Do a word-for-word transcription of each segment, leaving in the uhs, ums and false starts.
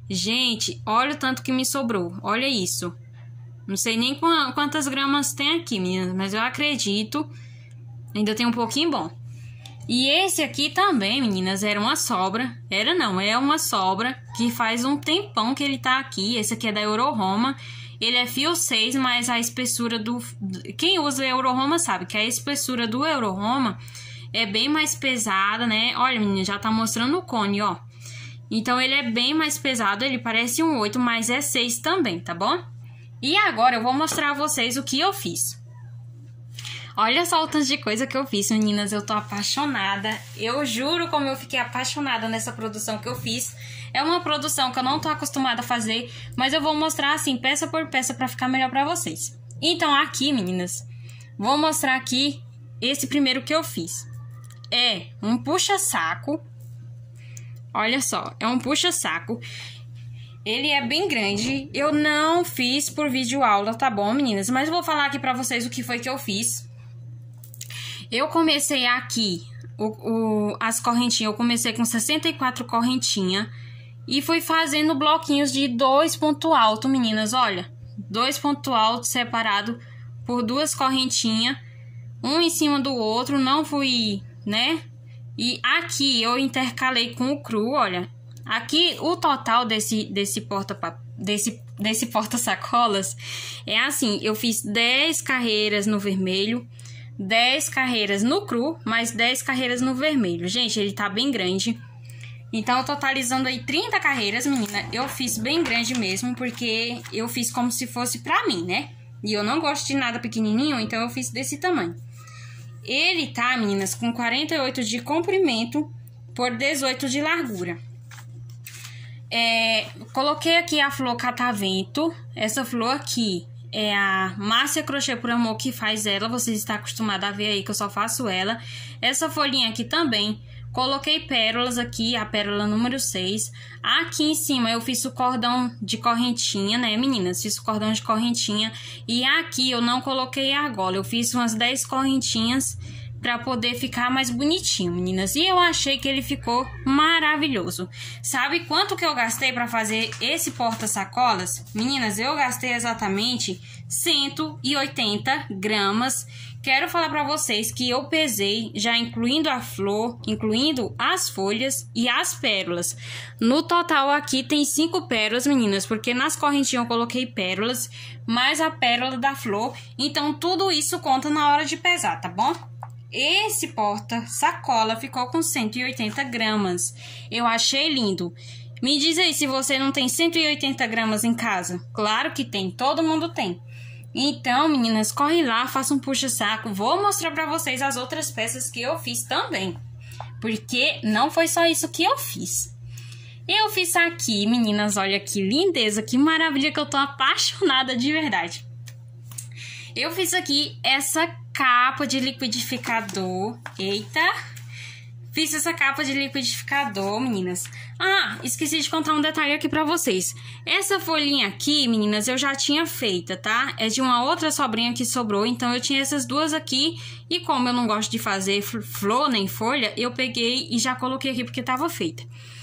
Gente, olha o tanto que me sobrou. Olha isso. Não sei nem quantas gramas tem aqui, meninas, mas eu acredito. Ainda tem um pouquinho bom. E esse aqui também, meninas, era uma sobra. Era não, é uma sobra que faz um tempão que ele tá aqui. Esse aqui é da Euroroma. Ele é fio seis, mas a espessura do... Quem usa Euroroma sabe que a espessura do Euroroma é bem mais pesada, né? Olha, menina, já tá mostrando o cone, ó. Então, ele é bem mais pesado. Ele parece um oito, mas é seis também, tá bom? E agora eu vou mostrar a vocês o que eu fiz. Olha só o tanto de coisa que eu fiz, meninas. Eu tô apaixonada. Eu juro como eu fiquei apaixonada nessa produção que eu fiz. É uma produção que eu não tô acostumada a fazer, mas eu vou mostrar assim, peça por peça, pra ficar melhor pra vocês. Então, aqui, meninas, vou mostrar aqui esse primeiro que eu fiz. É um puxa-saco. Olha só, é um puxa-saco. Ele é bem grande. Eu não fiz por vídeo aula, tá bom, meninas? Mas eu vou falar aqui pra vocês o que foi que eu fiz. Eu comecei aqui, o, o, as correntinhas, eu comecei com sessenta e quatro correntinhas. E fui fazendo bloquinhos de dois pontos altos, meninas, olha. Dois pontos altos separados por duas correntinhas. Um em cima do outro, não fui, né? E aqui eu intercalei com o cru, olha. Aqui o total desse, desse porta desse, desse porta-sacolas é assim, eu fiz dez carreiras no vermelho, dez carreiras no cru, mais dez carreiras no vermelho. Gente, ele tá bem grande. Então, totalizando aí trinta carreiras, menina, eu fiz bem grande mesmo, porque eu fiz como se fosse pra mim, né? E eu não gosto de nada pequenininho, então eu fiz desse tamanho. Ele tá, meninas, com quarenta e oito de comprimento por dezoito de largura. É, coloquei aqui a flor catavento. Essa flor aqui é a Márcia Crochê por Amor que faz ela. Vocês estão acostumados a ver aí que eu só faço ela. Essa folhinha aqui também. Coloquei pérolas aqui, a pérola número seis. Aqui em cima eu fiz o cordão de correntinha, né, meninas? Fiz o cordão de correntinha. E aqui eu não coloquei argola. Eu fiz umas dez correntinhas pra poder ficar mais bonitinho, meninas. E eu achei que ele ficou maravilhoso. Sabe quanto que eu gastei pra fazer esse porta-sacolas? Meninas, eu gastei exatamente cento e oitenta gramas. Quero falar pra vocês que eu pesei, já incluindo a flor, incluindo as folhas e as pérolas. No total aqui tem cinco pérolas, meninas, porque nas correntinhas eu coloquei pérolas, mais a pérola da flor. Então, tudo isso conta na hora de pesar, tá bom? Esse porta-sacola ficou com cento e oitenta gramas. Eu achei lindo. Me diz aí se você não tem cento e oitenta gramas em casa. Claro que tem, todo mundo tem. Então, meninas, corre lá, faça um puxa-saco. Vou mostrar pra vocês as outras peças que eu fiz também. Porque não foi só isso que eu fiz. Eu fiz aqui, meninas, olha que lindeza, que maravilha, que eu tô apaixonada de verdade. Eu fiz aqui essa capa de liquidificador. Eita! Fiz essa capa de liquidificador, meninas. Ah, esqueci de contar um detalhe aqui pra vocês. Essa folhinha aqui, meninas, eu já tinha feita, tá? É de uma outra sobrinha que sobrou, então eu tinha essas duas aqui. E como eu não gosto de fazer flor nem folha, eu peguei e já coloquei aqui porque tava feita.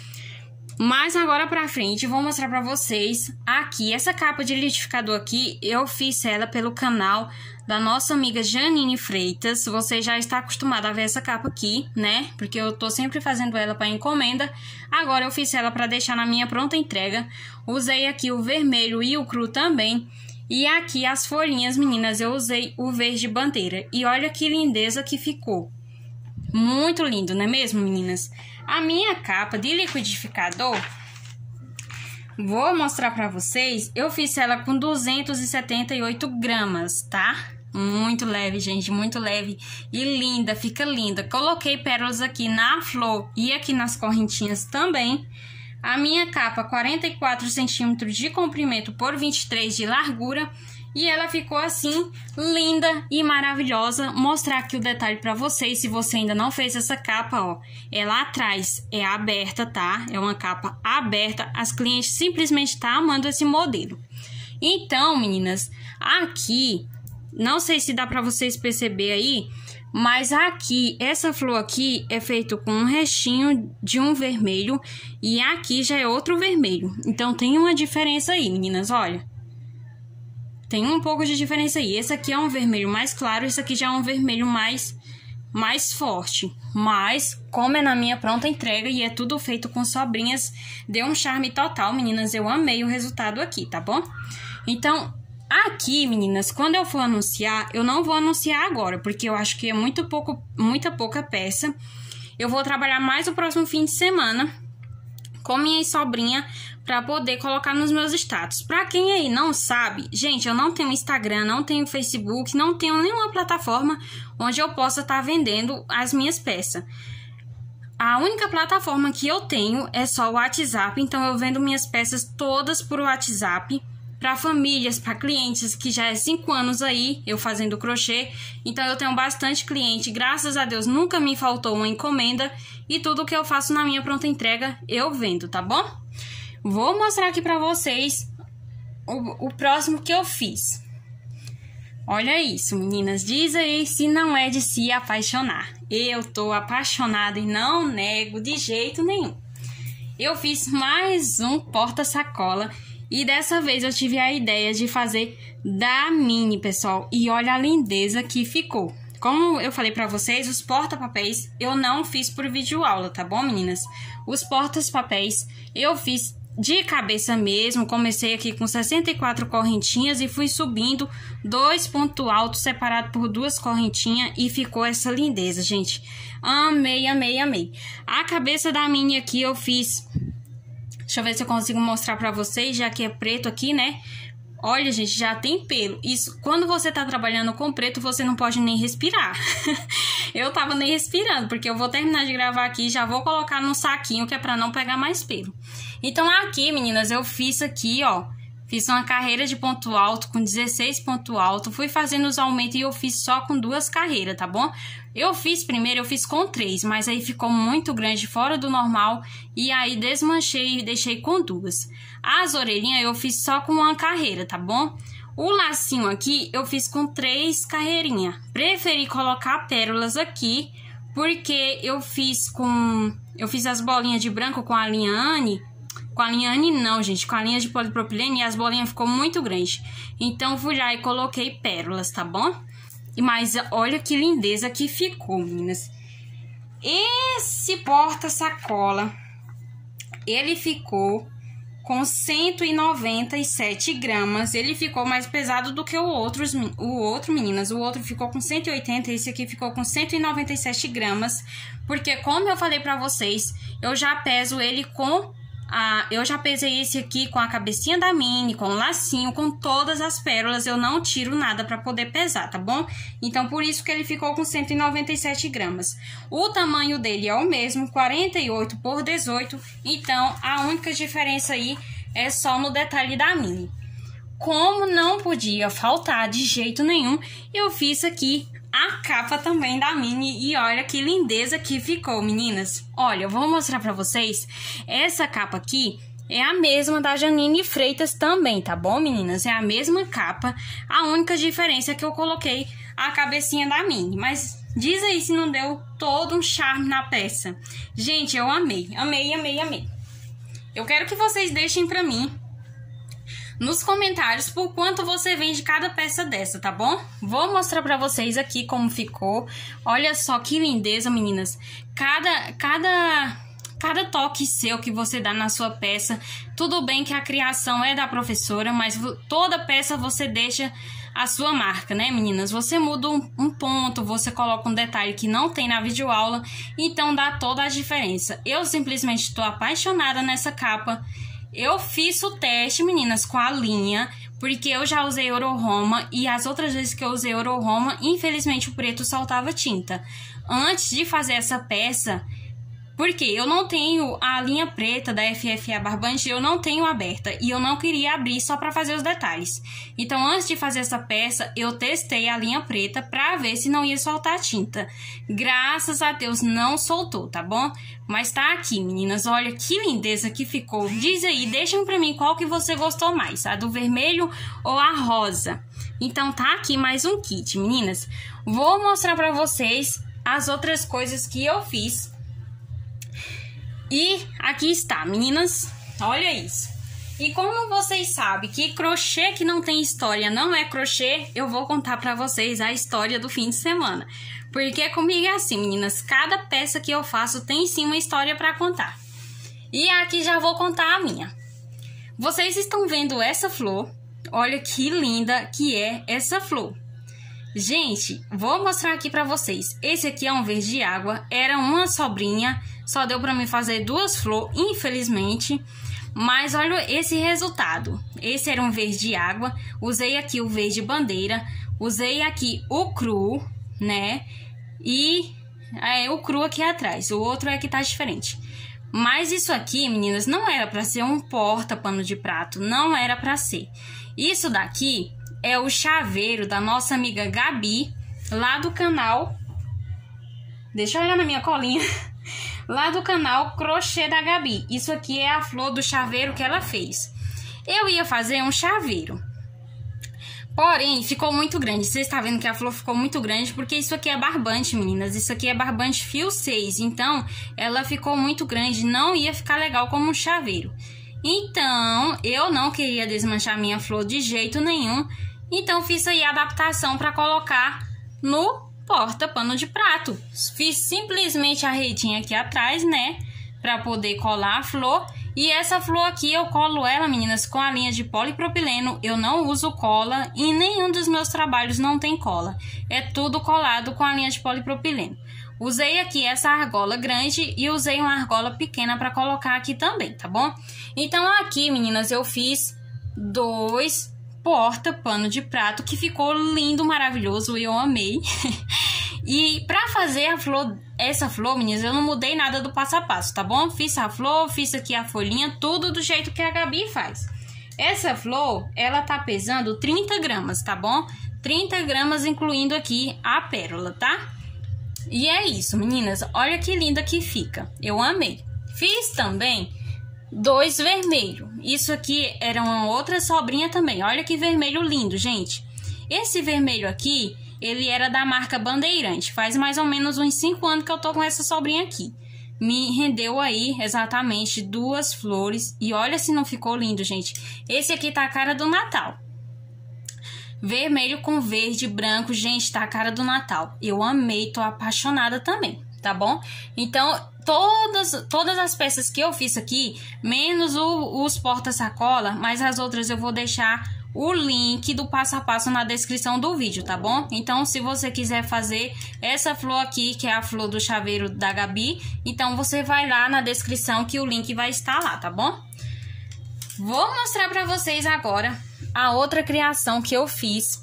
Mas agora pra frente, vou mostrar pra vocês aqui, essa capa de liquidificador aqui, eu fiz ela pelo canal da nossa amiga Janine Freitas. Você já está acostumada a ver essa capa aqui, né? Porque eu tô sempre fazendo ela para encomenda. Agora eu fiz ela para deixar na minha pronta entrega. Usei aqui o vermelho e o cru também. E aqui as folhinhas, meninas, eu usei o verde bandeira. E olha que lindeza que ficou. Muito lindo, não é mesmo, meninas? A minha capa de liquidificador, vou mostrar pra vocês, eu fiz ela com duzentos e setenta e oito gramas, tá? Muito leve, gente, muito leve e linda, fica linda. Coloquei pérolas aqui na flor e aqui nas correntinhas também. A minha capa, quarenta e quatro centímetros de comprimento por vinte e três de largura. E ela ficou assim, linda e maravilhosa. Mostrar aqui o detalhe pra vocês, se você ainda não fez essa capa, ó. Ela atrás é aberta, tá? É uma capa aberta. As clientes simplesmente tá amando esse modelo. Então, meninas, aqui, não sei se dá pra vocês perceber aí, Mas aqui, essa flor aqui é feito com um restinho de um vermelho e aqui já é outro vermelho. Então tem uma diferença aí, meninas, olha. Tem um pouco de diferença aí. Esse aqui é um vermelho mais claro, esse aqui já é um vermelho mais, mais forte. Mas, como é na minha pronta entrega e é tudo feito com sobrinhas, deu um charme total, meninas. Eu amei o resultado aqui, tá bom? Então, aqui, meninas, quando eu for anunciar, eu não vou anunciar agora, porque eu acho que é muito pouco, muita pouca peça. Eu vou trabalhar mais o próximo fim de semana com minha sobrinha para poder colocar nos meus status. Para quem aí não sabe, gente, eu não tenho Instagram, não tenho Facebook, não tenho nenhuma plataforma onde eu possa estar vendendo as minhas peças. A única plataforma que eu tenho é só o WhatsApp, então eu vendo minhas peças todas por WhatsApp, para famílias, para clientes, que já é cinco anos aí eu fazendo crochê. Então eu tenho bastante cliente, graças a Deus nunca me faltou uma encomenda e tudo que eu faço na minha pronta entrega eu vendo, tá bom? Vou mostrar aqui para vocês o, o próximo que eu fiz. Olha isso, meninas, diz aí se não é de se apaixonar. Eu tô apaixonada e não nego de jeito nenhum. Eu fiz mais um porta-sacola. E dessa vez eu tive a ideia de fazer da mini, pessoal. E olha a lindeza que ficou. Como eu falei pra vocês, os porta-papéis eu não fiz por videoaula, tá bom, meninas? Os porta-papéis eu fiz de cabeça mesmo. Comecei aqui com sessenta e quatro correntinhas e fui subindo dois pontos altos separados por duas correntinhas. E ficou essa lindeza, gente. Amei, amei, amei. A cabeça da mini aqui eu fiz... Deixa eu ver se eu consigo mostrar pra vocês, já que é preto aqui, né? Olha, gente, já tem pelo. Isso, quando você tá trabalhando com preto, você não pode nem respirar. Eu tava nem respirando, porque eu vou terminar de gravar aqui e já vou colocar no saquinho, que é pra não pegar mais pelo. Então, aqui, meninas, eu fiz aqui, ó. Fiz uma carreira de ponto alto com dezesseis pontos altos. Fui fazendo os aumentos e eu fiz só com duas carreiras, tá bom? Eu fiz primeiro, eu fiz com três, mas aí ficou muito grande, fora do normal. E aí desmanchei e deixei com duas. As orelhinhas eu fiz só com uma carreira, tá bom? O lacinho aqui eu fiz com três carreirinhas. Preferi colocar pérolas aqui, porque eu fiz com... Eu fiz as bolinhas de branco com a linha Anne. Com a linha Anne não, gente, com a linha de polipropilene, e as bolinhas ficou muito grande. Então, fui lá e coloquei pérolas, tá bom? Mas olha que lindeza que ficou, meninas. Esse porta-sacola, ele ficou com cento e noventa e sete gramas. Ele ficou mais pesado do que o outro, o outro, meninas. O outro ficou com cento e oitenta, esse aqui ficou com cento e noventa e sete gramas. Porque, como eu falei pra vocês, eu já peso ele com... Ah, eu já pesei esse aqui com a cabecinha da mini, com o lacinho, com todas as pérolas. Eu não tiro nada para poder pesar, tá bom? Então, por isso que ele ficou com cento e noventa e sete gramas. O tamanho dele é o mesmo, quarenta e oito por dezoito. Então, a única diferença aí é só no detalhe da mini. Como não podia faltar de jeito nenhum, eu fiz aqui a capa também da mini e olha que lindeza que ficou, meninas. Olha, eu vou mostrar pra vocês. Essa capa aqui é a mesma da Janine Freitas também, tá bom, meninas? É a mesma capa. A única diferença é que eu coloquei a cabecinha da mini. Mas diz aí se não deu todo um charme na peça. Gente, eu amei, amei, amei, amei. Eu quero que vocês deixem pra mim nos comentários por quanto você vende cada peça dessa, tá bom? Vou mostrar pra vocês aqui como ficou. Olha só que lindeza, meninas. Cada, cada, cada toque seu que você dá na sua peça. Tudo bem que a criação é da professora, mas toda peça você deixa a sua marca, né, meninas? Você muda um, um ponto, você coloca um detalhe que não tem na videoaula, então dá toda a diferença. Eu simplesmente estou apaixonada nessa capa. Eu fiz o teste, meninas, com a linha, porque eu já usei Oro-Roma e as outras vezes que eu usei Oro-Roma, infelizmente o preto soltava tinta. Antes de fazer essa peça, porque eu não tenho a linha preta da F F A Barbante, eu não tenho aberta e eu não queria abrir só para fazer os detalhes. Então, antes de fazer essa peça, eu testei a linha preta para ver se não ia soltar tinta. Graças a Deus não soltou, tá bom? Mas tá aqui, meninas, olha que lindeza que ficou. Diz aí, deixem para mim qual que você gostou mais, a do vermelho ou a rosa. Então tá aqui mais um kit, meninas. Vou mostrar pra vocês as outras coisas que eu fiz. E aqui está, meninas. Olha isso. E como vocês sabem que crochê que não tem história não é crochê, eu vou contar pra vocês a história do fim de semana. Porque comigo é assim, meninas. Cada peça que eu faço tem sim uma história pra contar. E aqui já vou contar a minha. Vocês estão vendo essa flor? Olha que linda que é essa flor. Gente, vou mostrar aqui pra vocês. Esse aqui é um verde água. Era uma sobrinha. Só deu pra mim fazer duas flores, infelizmente. Mas olha esse resultado. Esse era um verde água. Usei aqui o verde bandeira. Usei aqui o cru, né? E é, o cru aqui atrás. O outro é que tá diferente. Mas isso aqui, meninas, não era pra ser um porta-pano de prato. Não era pra ser. Isso daqui é o chaveiro da nossa amiga Gabi, lá do canal... Deixa eu olhar na minha colinha. Lá do canal Crochê da Gabi. Isso aqui é a flor do chaveiro que ela fez. Eu ia fazer um chaveiro. Porém, ficou muito grande. Vocês estão vendo que a flor ficou muito grande porque isso aqui é barbante, meninas. Isso aqui é barbante fio seis. Então, ela ficou muito grande. Não ia ficar legal como um chaveiro. Então, eu não queria desmanchar minha flor de jeito nenhum. Então, fiz aí a adaptação para colocar no porta-pano de prato. Fiz simplesmente a redinha aqui atrás, né? Pra poder colar a flor. E essa flor aqui eu colo ela, meninas, com a linha de polipropileno. Eu não uso cola e nenhum dos meus trabalhos não tem cola. É tudo colado com a linha de polipropileno. Usei aqui essa argola grande e usei uma argola pequena pra colocar aqui também, tá bom? Então aqui, meninas, eu fiz dois porta-pano de prato que ficou lindo, maravilhoso, eu amei. E pra fazer a flor, essa flor, meninas, eu não mudei nada do passo a passo, tá bom? Fiz a flor, fiz aqui a folhinha, tudo do jeito que a Gabi faz. Essa flor, ela tá pesando trinta gramas, tá bom? trinta gramas, incluindo aqui a pérola, tá? E é isso, meninas, olha que linda que fica, eu amei. Fiz também dois vermelhos. Isso aqui era uma outra sobrinha também. Olha que vermelho lindo, gente. Esse vermelho aqui, ele era da marca Bandeirante. Faz mais ou menos uns cinco anos que eu tô com essa sobrinha aqui. Me rendeu aí exatamente duas flores. E olha se não ficou lindo, gente. Esse aqui tá a cara do Natal. Vermelho com verde, branco. Gente, tá a cara do Natal. Eu amei, tô apaixonada também, tá bom? Então... Todas, todas as peças que eu fiz aqui, menos o, os porta-sacola, mas as outras eu vou deixar o link do passo a passo na descrição do vídeo, tá bom? Então, se você quiser fazer essa flor aqui, que é a flor do chaveiro da Gabi, então você vai lá na descrição que o link vai estar lá, tá bom? Vou mostrar pra vocês agora a outra criação que eu fiz,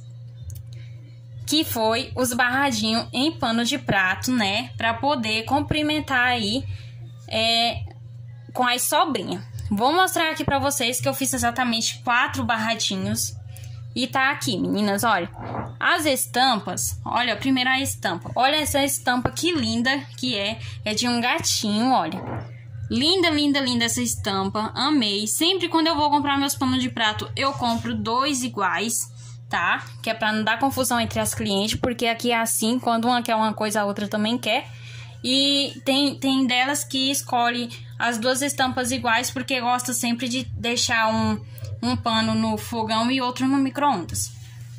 que foi os barradinhos em pano de prato, né? Pra poder complementar aí é, com as sobrinhas. Vou mostrar aqui pra vocês que eu fiz exatamente quatro barradinhos. E tá aqui, meninas, olha. As estampas, olha, a primeira estampa. Olha essa estampa que linda que é. É de um gatinho, olha. Linda, linda, linda essa estampa. Amei. Sempre quando eu vou comprar meus panos de prato, eu compro dois iguais, tá? Que é pra não dar confusão entre as clientes, porque aqui é assim, quando uma quer uma coisa, a outra também quer. E tem, tem delas que escolhe as duas estampas iguais, porque gosta sempre de deixar um, um pano no fogão e outro no micro-ondas.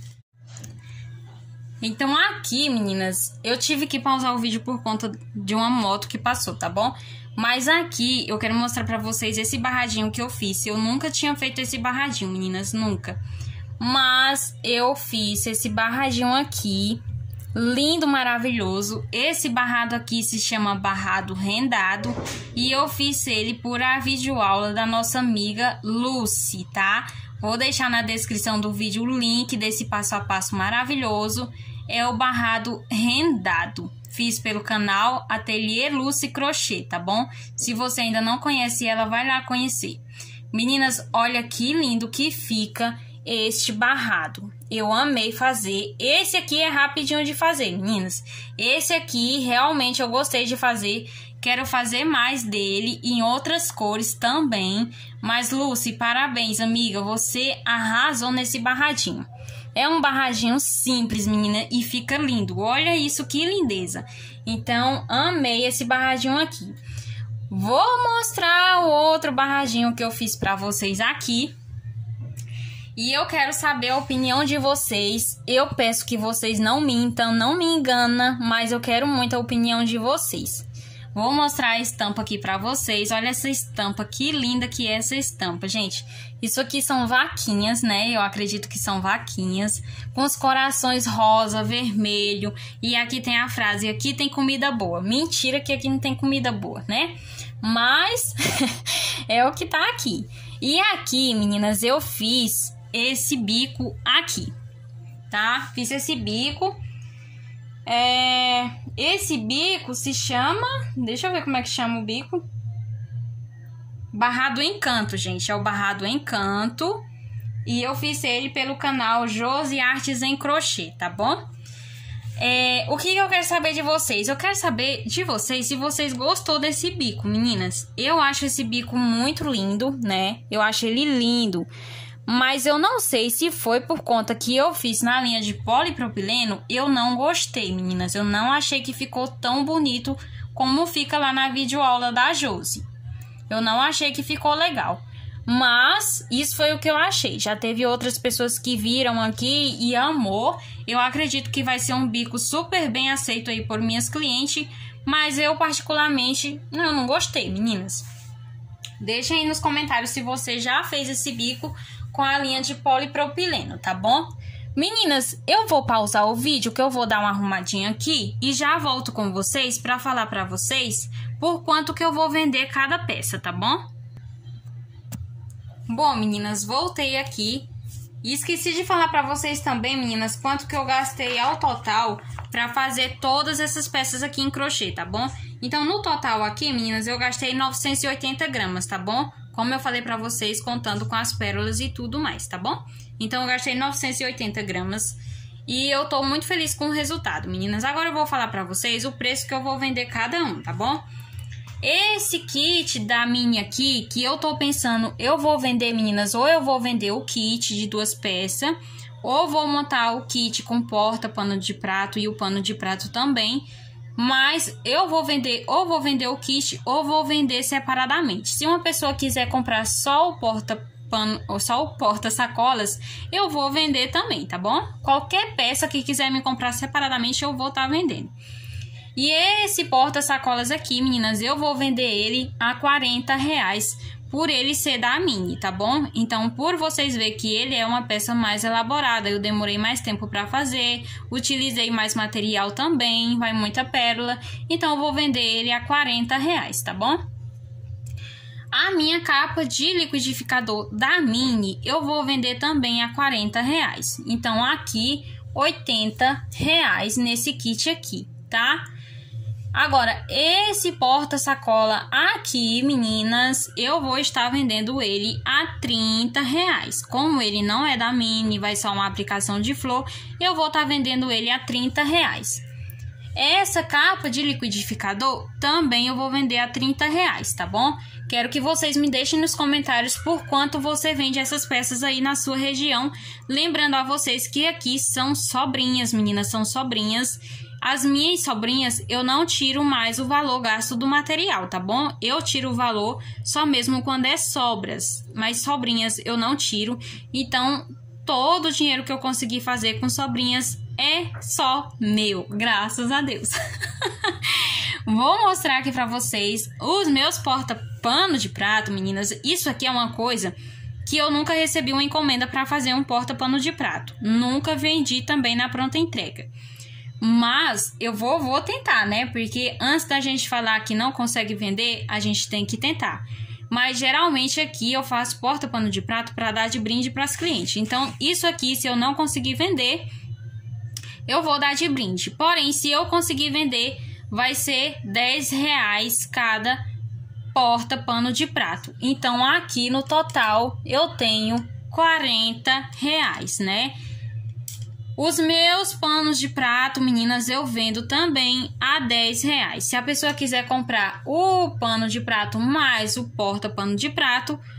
Então aqui, meninas, eu tive que pausar o vídeo por conta de uma moto que passou, tá bom? Mas aqui eu quero mostrar pra vocês esse barradinho que eu fiz. Eu nunca tinha feito esse barradinho, meninas, nunca. Mas eu fiz esse barradinho aqui, lindo, maravilhoso. Esse barrado aqui se chama barrado rendado e eu fiz ele por a videoaula da nossa amiga Lucy, tá? Vou deixar na descrição do vídeo o link desse passo a passo maravilhoso. É o barrado rendado. Fiz pelo canal Ateliê Lucy Crochê, tá bom? Se você ainda não conhece ela, vai lá conhecer. Meninas, olha que lindo que fica este barrado. Eu amei fazer. Esse aqui é rapidinho de fazer, meninas. Esse aqui realmente eu gostei de fazer. Quero fazer mais dele em outras cores também. Mas, Lucy, parabéns, amiga. Você arrasou nesse barradinho. É um barradinho simples, menina, e fica lindo. Olha isso, que lindeza. Então, amei esse barradinho aqui. Vou mostrar o outro barradinho que eu fiz pra vocês aqui. E eu quero saber a opinião de vocês. Eu peço que vocês não mintam, não me enganam, mas eu quero muito a opinião de vocês. Vou mostrar a estampa aqui pra vocês. Olha essa estampa, que linda que é essa estampa, gente. Isso aqui são vaquinhas, né? Eu acredito que são vaquinhas, com os corações rosa, vermelho. E aqui tem a frase, aqui tem comida boa. Mentira que aqui não tem comida boa, né? Mas é o que tá aqui. E aqui, meninas, eu fiz esse bico aqui, tá? Fiz esse bico. É... Esse bico se chama... Deixa eu ver como é que chama o bico. Barrado Encanto, gente. É o Barrado Encanto. E eu fiz ele pelo canal Josi Artes em Crochê, tá bom? É... O que eu quero saber de vocês? Eu quero saber de vocês se vocês gostou desse bico, meninas. Eu acho esse bico muito lindo, né? Eu acho ele lindo. Mas eu não sei se foi por conta que eu fiz na linha de polipropileno, eu não gostei, meninas. Eu não achei que ficou tão bonito como fica lá na videoaula da Josi. Eu não achei que ficou legal. Mas isso foi o que eu achei. Já teve outras pessoas que viram aqui e amou. Eu acredito que vai ser um bico super bem aceito aí por minhas clientes. Mas eu particularmente, eu não gostei, meninas. Deixem aí nos comentários se você já fez esse bico com a linha de polipropileno, tá bom? Meninas, eu vou pausar o vídeo que eu vou dar uma arrumadinha aqui e já volto com vocês para falar para vocês por quanto que eu vou vender cada peça, tá bom? Bom, meninas, voltei aqui e esqueci de falar para vocês também, meninas, quanto que eu gastei ao total para fazer todas essas peças aqui em crochê, tá bom? Então, no total aqui, meninas, eu gastei novecentos e oitenta gramas, tá bom? Como eu falei pra vocês, contando com as pérolas e tudo mais, tá bom? Então, eu gastei novecentos e oitenta gramas e eu tô muito feliz com o resultado, meninas. Agora eu vou falar pra vocês o preço que eu vou vender cada um, tá bom? Esse kit da Mini aqui, que eu tô pensando, eu vou vender, meninas, ou eu vou vender o kit de duas peças, ou vou montar o kit com porta, pano de prato e o pano de prato também. Mas eu vou vender, ou vou vender o kit, ou vou vender separadamente. Se uma pessoa quiser comprar só o porta-pano, ou só o porta-sacolas, eu vou vender também, tá bom? Qualquer peça que quiser me comprar separadamente, eu vou estar vendendo. E esse porta-sacolas aqui, meninas, eu vou vender ele a quarenta reais. Por ele ser da Mini, tá bom? Então, por vocês verem que ele é uma peça mais elaborada, eu demorei mais tempo para fazer, utilizei mais material também, vai muita pérola, então eu vou vender ele a quarenta reais, tá bom? A minha capa de liquidificador da Mini, eu vou vender também a quarenta reais. Então, aqui, oitenta reais nesse kit aqui, tá? Agora, esse porta-sacola aqui, meninas, eu vou estar vendendo ele a trinta reais. Como ele não é da Mini, vai só uma aplicação de flor, eu vou estar vendendo ele a trinta reais. Essa capa de liquidificador também eu vou vender a trinta reais, tá bom? Quero que vocês me deixem nos comentários por quanto você vende essas peças aí na sua região. Lembrando a vocês que aqui são sobrinhas, meninas, são sobrinhas. As minhas sobrinhas, eu não tiro mais o valor gasto do material, tá bom? Eu tiro o valor só mesmo quando é sobras, mas sobrinhas eu não tiro. Então, todo o dinheiro que eu conseguir fazer com sobrinhas é só meu, graças a Deus. Vou mostrar aqui pra vocês os meus porta-pano de prato, meninas. Isso aqui é uma coisa que eu nunca recebi uma encomenda pra fazer um porta-pano de prato. Nunca vendi também na pronta entrega. Mas eu vou, vou tentar, né? Porque antes da gente falar que não consegue vender, a gente tem que tentar. Mas geralmente aqui eu faço porta-pano de prato para dar de brinde para as clientes. Então, isso aqui, se eu não conseguir vender, eu vou dar de brinde. Porém, se eu conseguir vender, vai ser dez reais cada porta-pano de prato. Então, aqui no total, eu tenho quarenta reais, né? Os meus panos de prato, meninas, eu vendo também a dez reais. Se a pessoa quiser comprar o pano de prato mais o porta-pano de prato,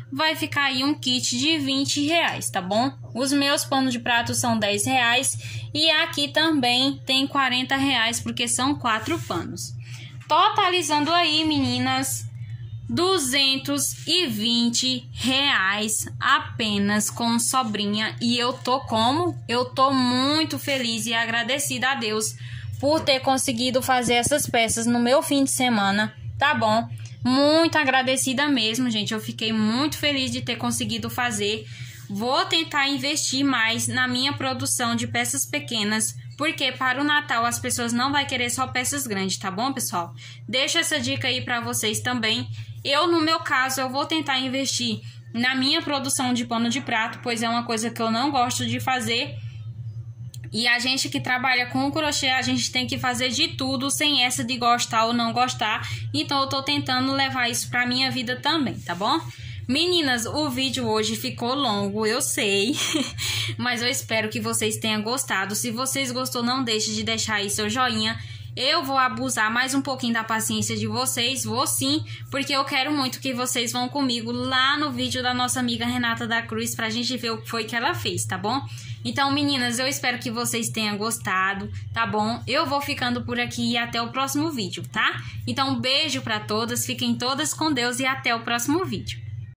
vai ficar aí um kit de vinte reais, tá bom? Os meus panos de prato são dez reais e aqui também tem quarenta reais porque são quatro panos. Totalizando aí, meninas, duzentos e vinte reais apenas com sobrinha. E eu tô como? Eu tô muito feliz e agradecida a Deus por ter conseguido fazer essas peças no meu fim de semana, tá bom? Muito agradecida mesmo, gente. Eu fiquei muito feliz de ter conseguido fazer. Vou tentar investir mais na minha produção de peças pequenas, porque para o Natal as pessoas não vão querer só peças grandes, tá bom, pessoal? Deixo essa dica aí para vocês também. Eu, no meu caso, eu vou tentar investir na minha produção de pano de prato, pois é uma coisa que eu não gosto de fazer. E a gente que trabalha com o crochê, a gente tem que fazer de tudo, sem essa de gostar ou não gostar. Então eu tô tentando levar isso pra minha vida também, tá bom? Meninas, o vídeo hoje ficou longo, eu sei, mas eu espero que vocês tenham gostado. Se vocês gostou, não deixe de deixar aí seu joinha. Eu vou abusar mais um pouquinho da paciência de vocês, vou sim, porque eu quero muito que vocês vão comigo lá no vídeo da nossa amiga Renata da Cruz pra gente ver o que foi que ela fez, tá bom? Então, meninas, eu espero que vocês tenham gostado, tá bom? Eu vou ficando por aqui e até o próximo vídeo, tá? Então, um beijo pra todas, fiquem todas com Deus e até o próximo vídeo.